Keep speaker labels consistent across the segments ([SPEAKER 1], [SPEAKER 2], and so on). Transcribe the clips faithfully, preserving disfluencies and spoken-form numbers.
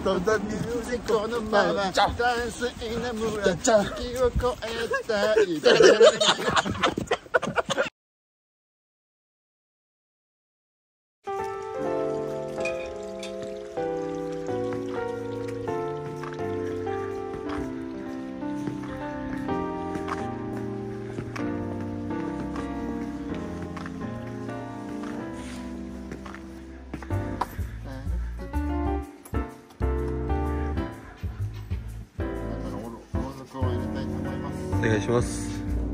[SPEAKER 1] とだミュージックのままダンスイナムラ月を越えたい
[SPEAKER 2] お願いします。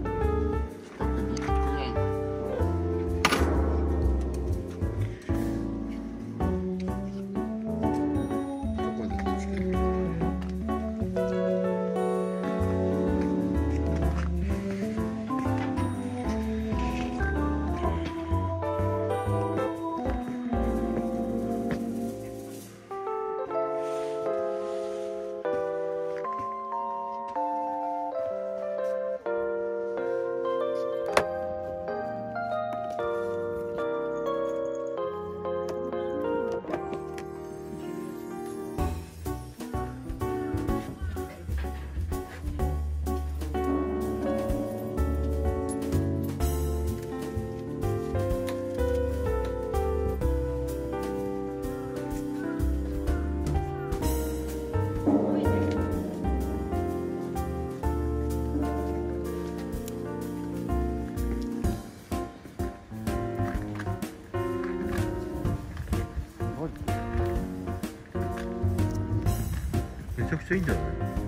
[SPEAKER 2] めちゃくちゃいいんじゃない？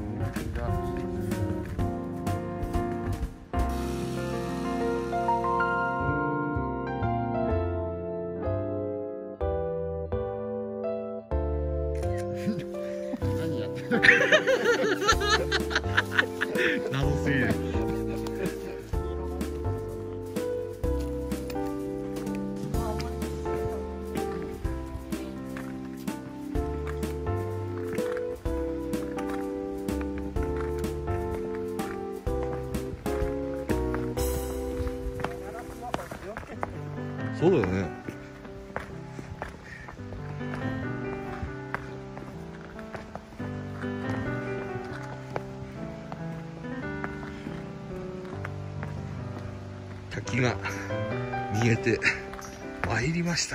[SPEAKER 1] 何やってる
[SPEAKER 2] 謎すぎる。そうだよね。滝が見えて参りました。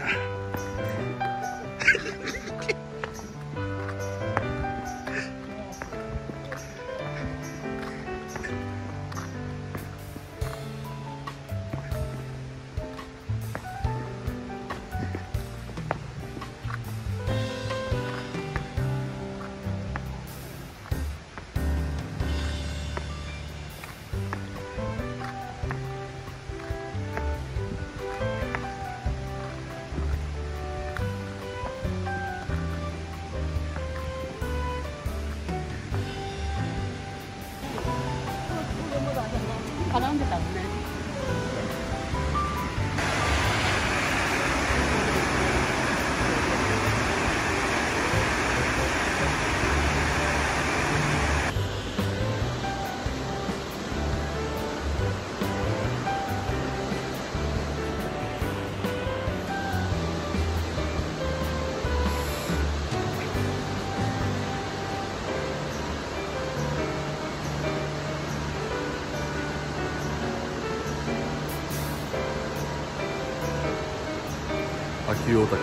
[SPEAKER 3] 絡んでたのね。
[SPEAKER 2] 秋大滝。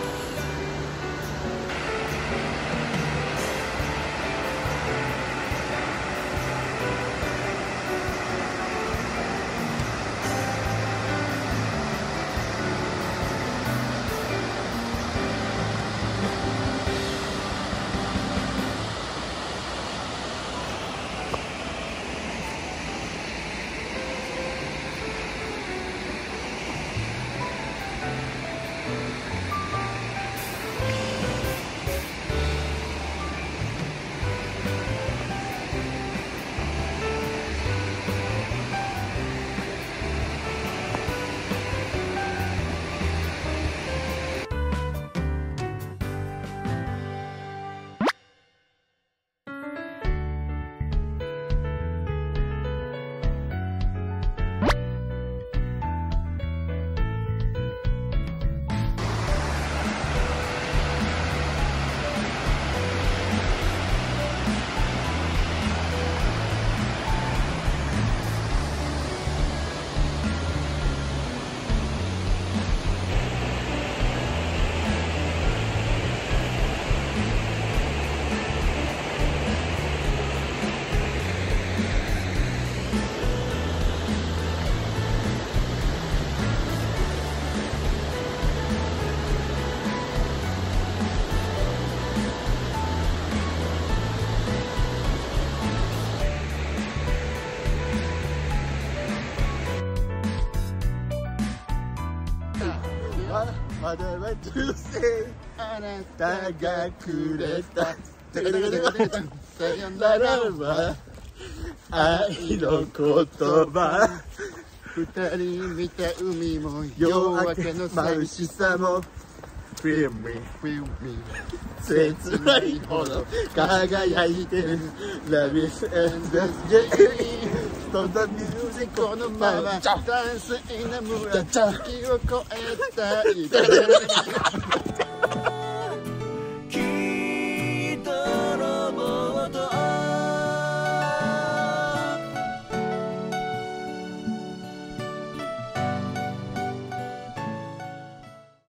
[SPEAKER 1] 花は純粋あなたがくれたさよならは愛の言葉二人見た海も夜明けの眩しさもFeel me, feel me 切ないほど輝いてる Love is endless game そんなミュージックこのままダンスインナムラ月を越えたい